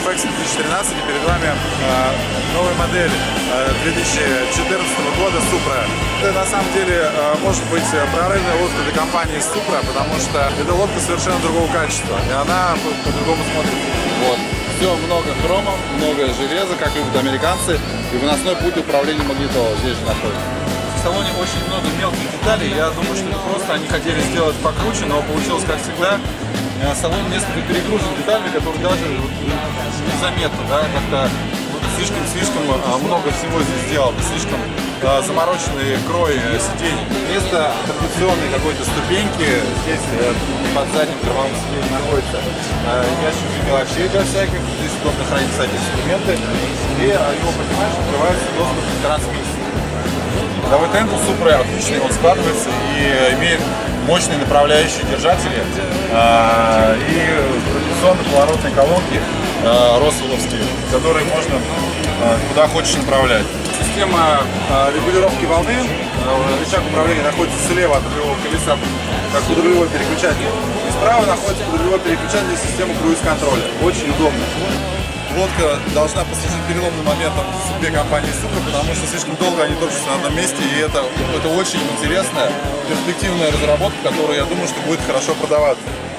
FX 2013, и перед вами новая модель 2014 года Supra. Это на самом деле может быть прорывная лодка для компании Supra, потому что эта лодка совершенно другого качества, и она по-другому смотрится. Вот. Все, много хрома, много железа, как любят американцы, и выносной путь управления магнитолой здесь же находится. В салоне очень много мелких деталей. Я думаю, что это просто они хотели сделать покруче, но получилось, как всегда, салон несколько перегружен деталями, которые даже незаметно, да, как-то слишком много всего здесь сделано, слишком замороченный крой сидений. Вместо традиционной какой-то ступеньки здесь под задним кормовым сиденьем находится ящик мелочей для всяких, здесь удобно хранить всякие инструменты, и его поднимаешь, открывается доступ к трансмиссии. Ходовой тент у Supra отличный, он складывается и имеет мощные направляющие держатели и традиционные поворотные колонки росселовские, которые можно куда хочешь направлять. Система регулировки волны, рычаг управления находится слева от рулевого колеса, как ударевой переключатель, и справа находится ударевой переключатель системы круиз-контроля. Очень удобно. Лодка должна послужить переломным моментом в судьбе компании Supra, потому что слишком долго они топчутся на одном месте, и это очень интересная, перспективная разработка, которая, я думаю, что будет хорошо продаваться.